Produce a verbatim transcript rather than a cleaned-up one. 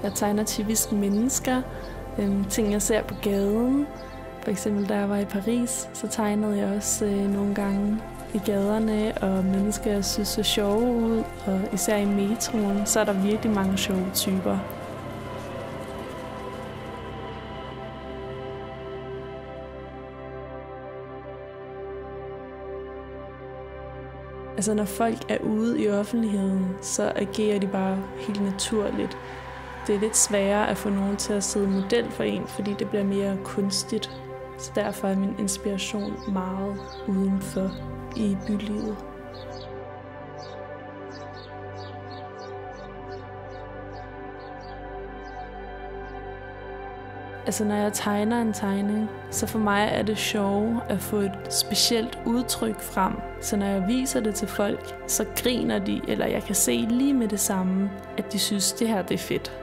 Jeg tegner typisk mennesker, øh, ting jeg ser på gaden. For eksempel da jeg var i Paris, så tegnede jeg også øh, nogle gange i gaderne, og mennesker jeg synes så sjove ud, og især i metroen, så er der virkelig mange sjove typer. Altså når folk er ude i offentligheden, så agerer de bare helt naturligt. Det er lidt sværere at få nogen til at sidde model for en, fordi det bliver mere kunstigt. Så derfor er min inspiration meget udenfor i bylivet. Altså når jeg tegner en tegning, så for mig er det sjovt at få et specielt udtryk frem. Så når jeg viser det til folk, så griner de, eller jeg kan se lige med det samme, at de synes, det her det er fedt.